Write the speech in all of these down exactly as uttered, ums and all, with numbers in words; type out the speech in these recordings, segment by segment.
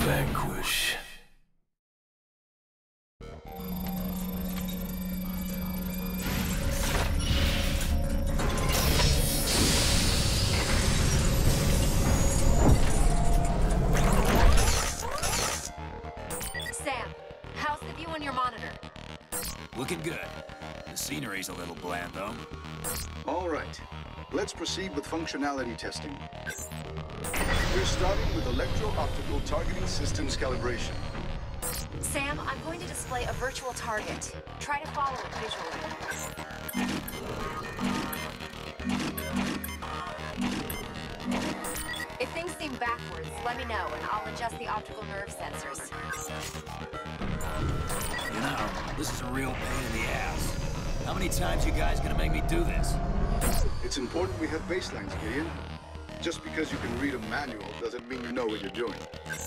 Vanquish. Sam, how's the view on your monitor? Looking good. The scenery's a little bland, though. All right. Let's proceed with functionality testing. We're starting with electro-optical targeting systems calibration. Sam, I'm going to display a virtual target. Try to follow it visually. If things seem backwards, let me know and I'll adjust the optical nerve sensors. You know, this is a real pain in the ass. How many times you guys gonna make me do this? It's important we have baselines, Gideon. Just because you can read a manual doesn't mean you know what you're doing.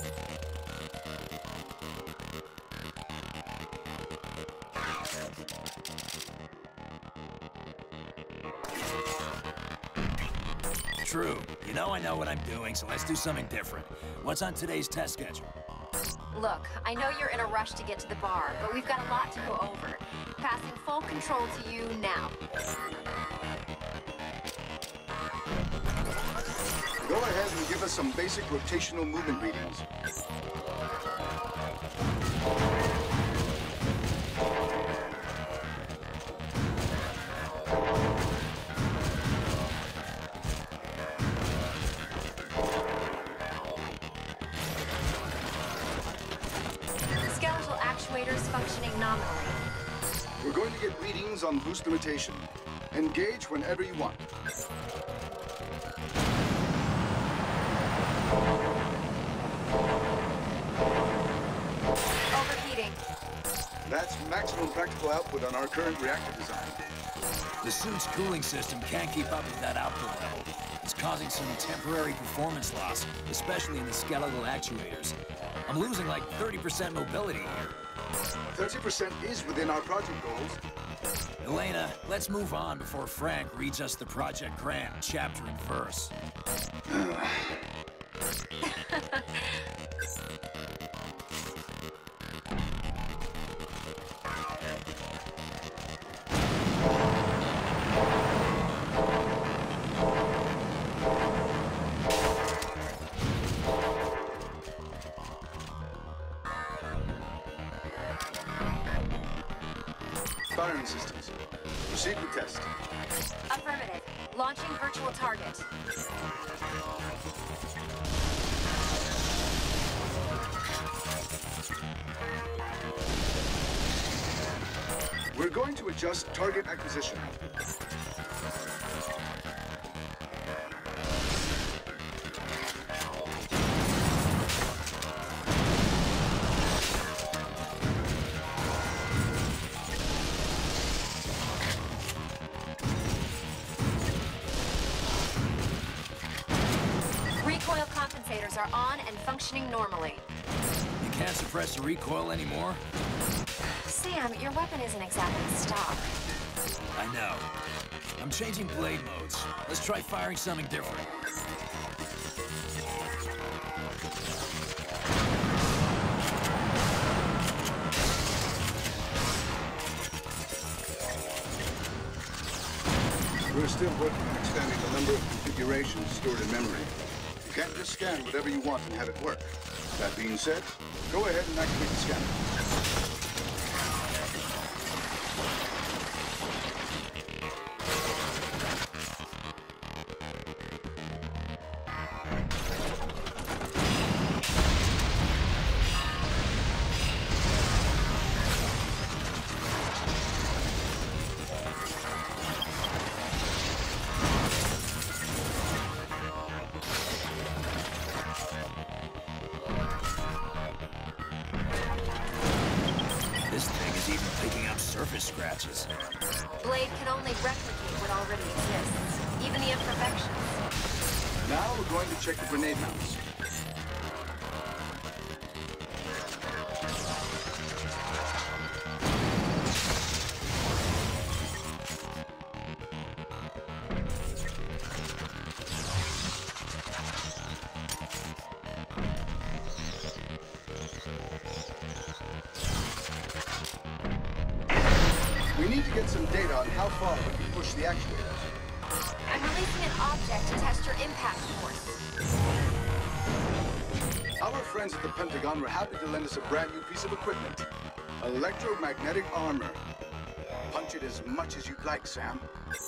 True. You know I know what I'm doing, so let's do something different. What's on today's test schedule? Look, I know you're in a rush to get to the bar, but we've got a lot to go over. Passing full control to you now. Go ahead and give us some basic rotational movement readings. Skeletal actuators functioning nominally. We're going to get readings on boost limitation. Engage whenever you want. Overheating. That's maximum practical output on our current reactor design. The suit's cooling system can't keep up with that output level. It's causing some temporary performance loss, especially in the skeletal actuators. I'm losing like thirty percent mobility here. thirty percent is within our project goals. Elena, let's move on before Frank reads us the Project Grant chapter and verse. Firing systems. Proceed with test. Affirmative. Launching virtual target. We're going to adjust target acquisition. Recoil compensators are on and functioning normally. You can't suppress the recoil anymore? Sam, your weapon isn't exactly stock. I know. I'm changing blade modes. Let's try firing something different. We're still working on expanding the number of configurations stored in memory. You can't just scan whatever you want and have it work. That being said, go ahead and activate the scanner. This thing is even picking up surface scratches. Blade can only replicate what already exists, even the imperfections. Now we're going to check the grenade mounts. get some data on how far we can push the actuators. I'm releasing an object to test your impact force. Our friends at the Pentagon were happy to lend us a brand new piece of equipment. Electromagnetic armor. Punch it as much as you'd like, Sam.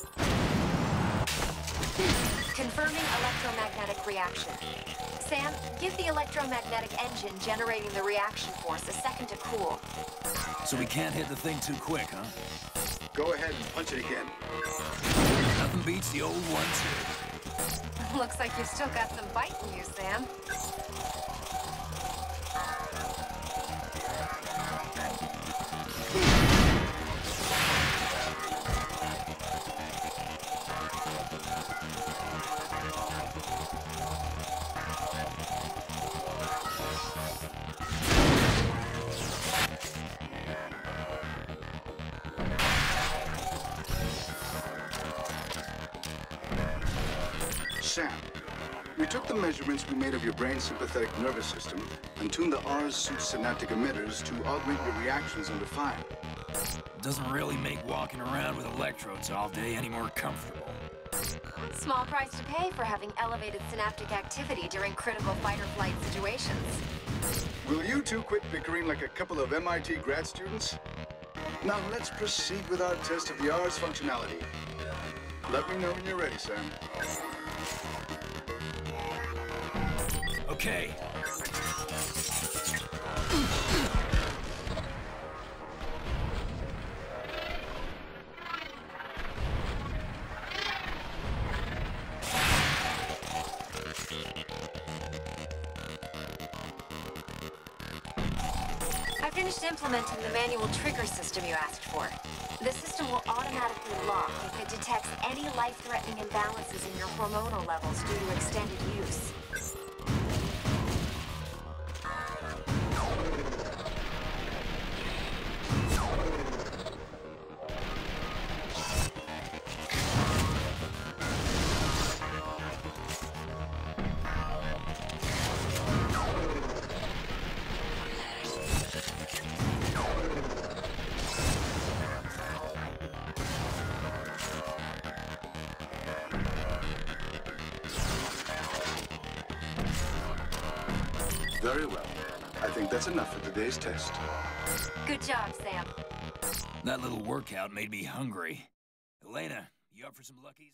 Confirming electromagnetic reaction. Sam, give the electromagnetic engine generating the reaction force a second to cool. So we can't hit the thing too quick, huh? Go ahead and punch it again. Nothing beats the old one, too. Looks like you've still got some bite in you, Sam. Sam, we took the measurements we made of your brain's sympathetic nervous system and tuned the R's suit synaptic emitters to augment your reactions under fire. Doesn't really make walking around with electrodes all day any more comfortable. Small price to pay for having elevated synaptic activity during critical fight-or-flight situations. Will you two quit bickering like a couple of M I T grad students? Now let's proceed with our test of the R's functionality. Let me know when you're ready, Sam. Okay. I finished implementing the manual trigger system you asked for. The system will automatically lock if it detects any life-threatening imbalances in your hormonal levels due to extended use. Very well. I think that's enough for today's test. Good job, Sam. That little workout made me hungry. Elena, you up for some Luckies?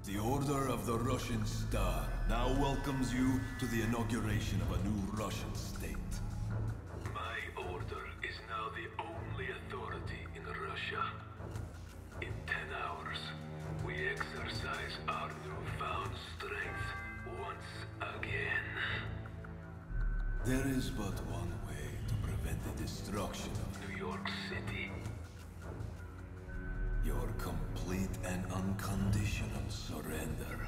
The Order of the Russian Star now welcomes you to the inauguration of a new Russian state. My order is now the only authority in Russia. In ten hours, we exercise our newfound strength once again. There is but one way to prevent the destruction of New York City. your complete and unconditional surrender.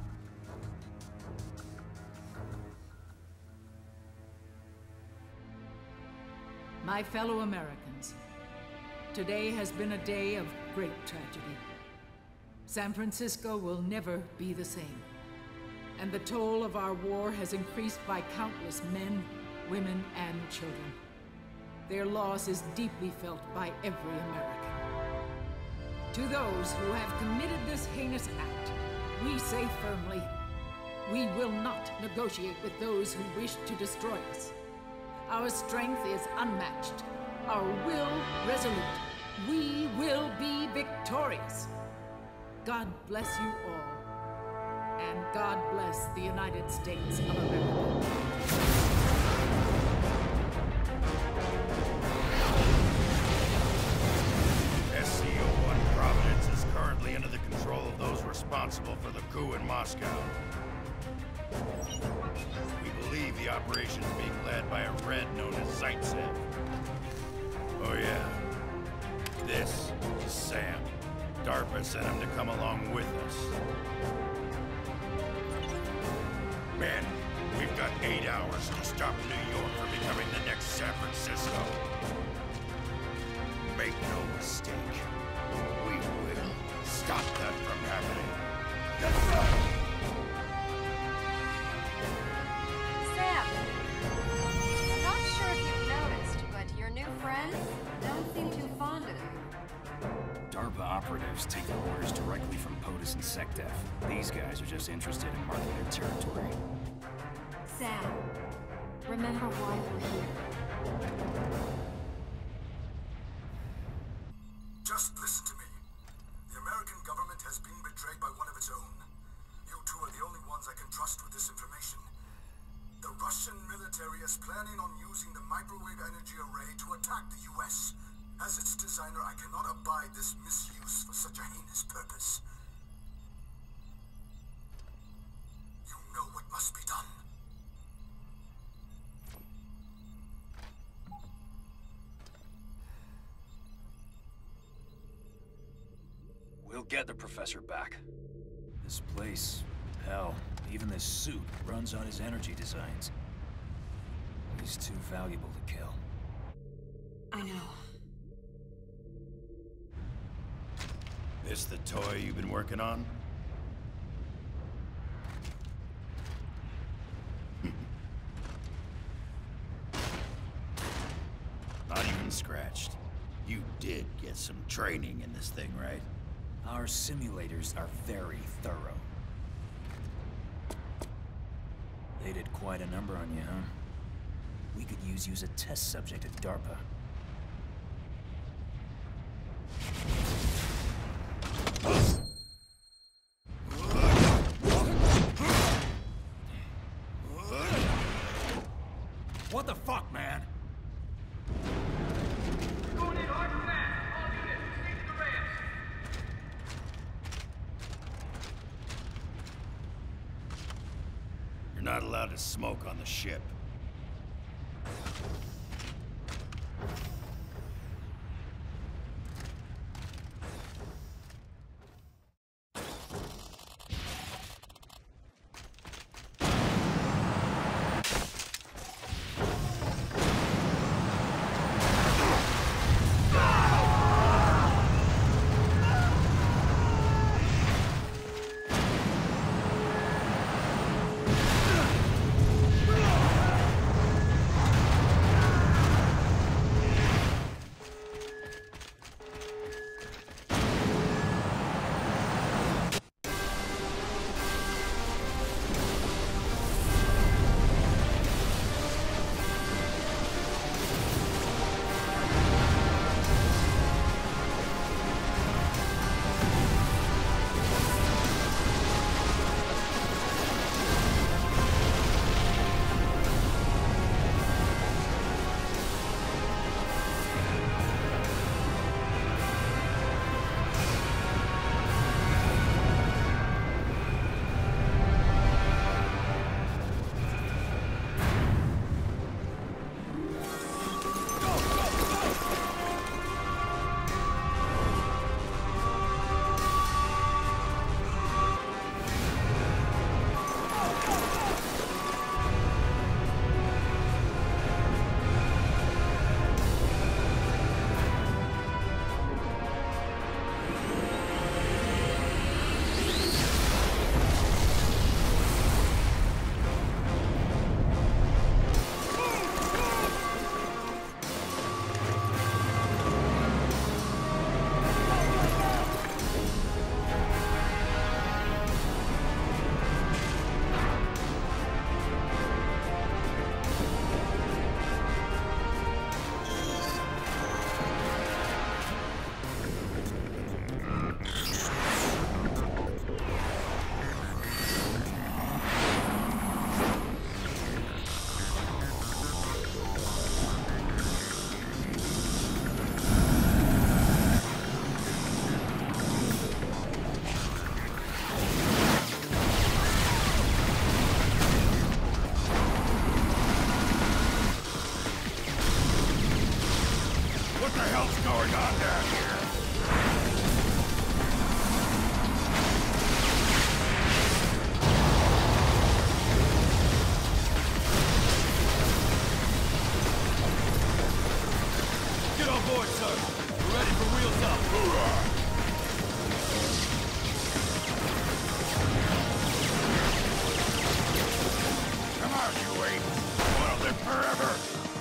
My fellow Americans, today has been a day of great tragedy. San Francisco will never be the same, and the toll of our war has increased by countless men, women, and children. Their loss is deeply felt by every American. To those who have committed this heinous act, we say firmly, we will not negotiate with those who wish to destroy us. Our strength is unmatched, our will resolute. We will be victorious. God bless you all, and God bless the United States of America. S C O one Providence is currently under the control of those responsible for the coup in Moscow. We believe the operation is being led by a Red known as Zaitsev. Oh yeah, this is Sam. DARPA sent him to come along with us. Men, we've got eight hours to stop New York from becoming the next San Francisco. Make no mistake, we will stop that from happening. Yes, sir! Sam, I'm not sure if you've noticed, but your new friends don't seem too fond of you. DARPA operatives take their orders directly from POTUS and SecDef. These guys are just interested in marking their territory. Sam, remember why we're here. Just listen to me. The American government has been betrayed by one of its own. You two are the only ones I can trust with this information. The Russian military is planning on using the microwave energy array to attack the U S As its designer, I cannot abide this misuse for such a heinous purpose. You know what must be done. We'll get the professor back. This place, hell, even this suit runs on his energy designs. He's too valuable to kill. I know. This the toy you've been working on? Not even scratched. You did get some training in this thing, right? Our simulators are very thorough. They did quite a number on you, huh? We could use you as a test subject at DARPA. What the fuck, man? Going in hard and fast. All units, stick to the ramps. You're not allowed to smoke on the ship. the hell's going on down here? Get on board, sir. We're ready for wheels up. Hoorah! Come on, you ape. You wanna live forever?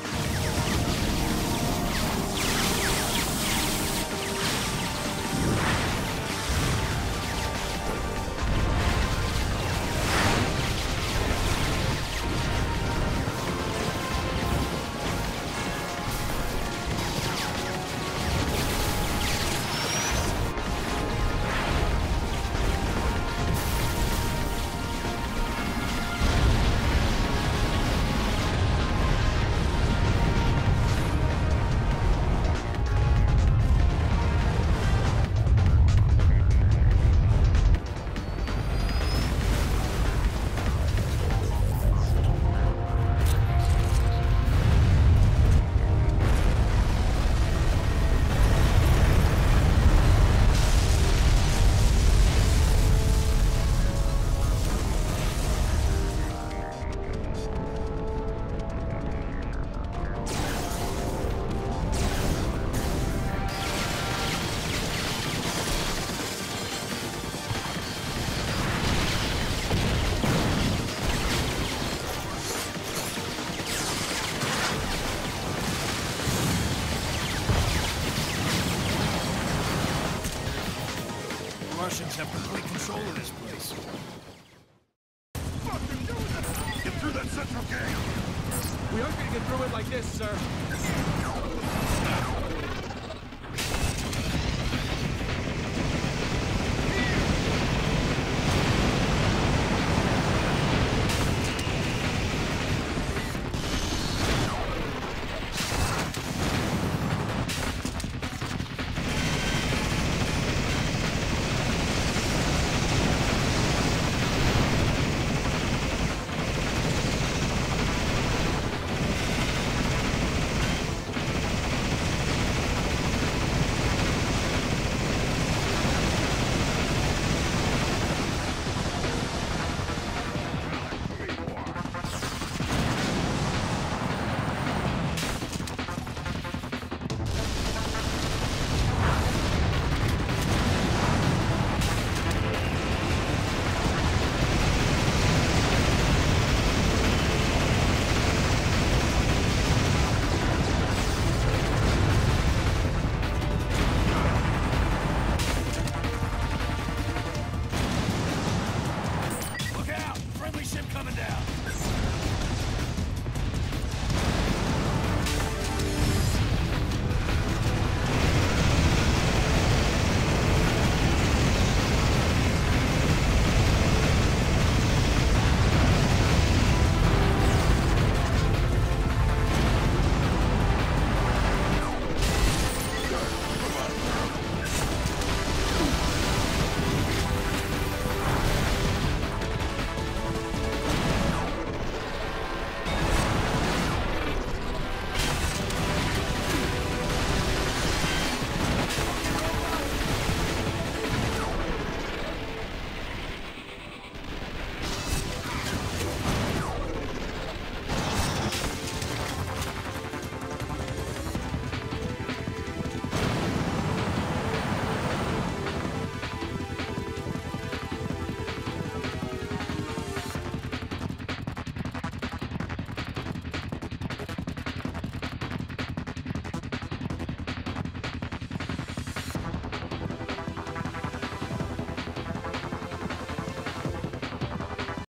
Russians have complete control of this place. Fucking do it! Get through that central gate! We aren't gonna get through it like this, sir.